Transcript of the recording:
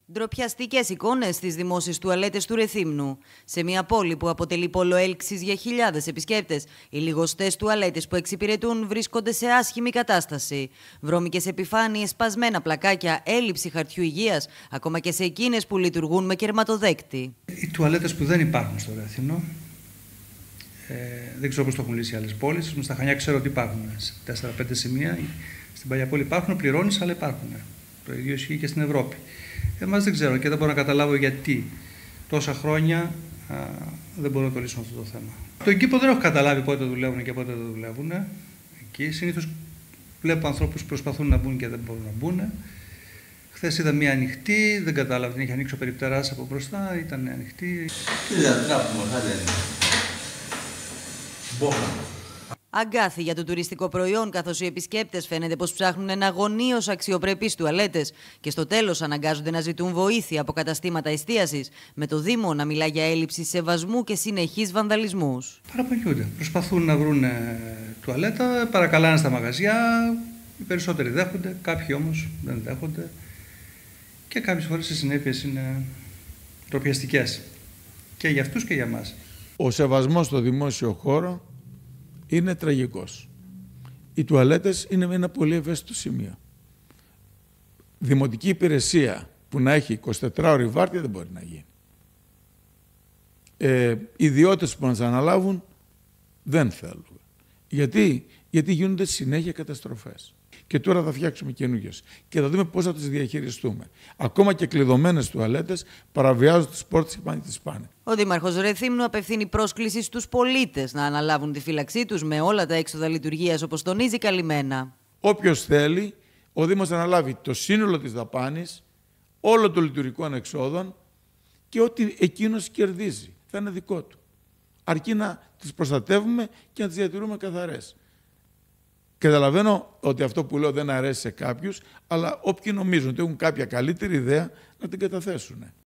Ντροπιαστικές εικόνες στις δημόσιες τουαλέτες του Ρεθύμνου. Σε μια πόλη που αποτελεί πόλο έλξης για χιλιάδες επισκέπτες, οι λιγοστές τουαλέτες που εξυπηρετούν βρίσκονται σε άσχημη κατάσταση. Βρώμικες επιφάνειες, σπασμένα πλακάκια, έλλειψη χαρτιού υγείας, ακόμα και σε εκείνες που λειτουργούν με κερματοδέκτη. Οι τουαλέτες που δεν υπάρχουν στο Ρεθύμνο, δεν ξέρω πώς το έχουν λύσει άλλες πόλεις. Στα Χανιά ξέρω ότι υπάρχουν σε 4-5 σημεία. Στην παλιά πόλη υπάρχουν, πληρώνεις, αλλά υπάρχουν. Το ίδιο ισχύει και στην Ευρώπη. Εμάς δεν ξέρω και δεν μπορώ να καταλάβω γιατί τόσα χρόνια δεν μπορώ να το λύσω αυτό το θέμα. Το κήπο δεν έχω καταλάβει πότε δουλεύουν και πότε δεν δουλεύουν. Εκεί συνήθως βλέπω ανθρώπους που προσπαθούν να μπουν και δεν μπορούν να μπουν. Χθες είδα μία ανοιχτή, δεν κατάλαβα, την είχε ανοίξει ο περιπτεράς από μπροστά, ήταν ανοιχτή. Αγκάθι για το τουριστικό προϊόν, καθώς οι επισκέπτες φαίνεται πως ψάχνουν εναγωνίως αξιοπρεπείς τουαλέτες και στο τέλος αναγκάζονται να ζητούν βοήθεια από καταστήματα εστίασης, με το Δήμο να μιλά για έλλειψη σεβασμού και συνεχείς βανδαλισμούς. Παραπονιούνται. Προσπαθούν να βρουν τουαλέτα, παρακαλάνε στα μαγαζιά, οι περισσότεροι δέχονται, κάποιοι όμως δεν δέχονται και κάποιες φορές οι συνέπειες είναι ντροπιαστικές και για αυτούς και για μας. Ο σεβασμός στο δημόσιο χώρο είναι τραγικός. Οι τουαλέτες είναι ένα πολύ ευαίσθητο σημείο. Δημοτική υπηρεσία που να έχει 24 ώρη βάρδια δεν μπορεί να γίνει. Ιδιώτες που να τις αναλάβουν δεν θέλουν. Γιατί γίνονται συνέχεια καταστροφές. Και τώρα θα φτιάξουμε καινούργιες και θα δούμε πώς θα τις διαχειριστούμε. Ακόμα και κλειδωμένες τουαλέτες παραβιάζουν τις πόρτες και πάνε τις πάνε. Ο Δήμαρχος Ρεθύμνου απευθύνει πρόσκληση στους πολίτες να αναλάβουν τη φύλαξή τους με όλα τα έξοδα λειτουργίας, όπως τονίζει καλυμμένα. Όποιος θέλει, ο Δήμος θα αναλάβει το σύνολο της δαπάνης, όλο των λειτουργικών εξόδων και ό,τι εκείνος κερδίζει. Θα είναι δικό του. Αρκεί να τις προστατεύουμε και να τις διατηρούμε καθαρές. Καταλαβαίνω ότι αυτό που λέω δεν αρέσει σε κάποιους, αλλά όποιοι νομίζουν ότι έχουν κάποια καλύτερη ιδέα να την καταθέσουν.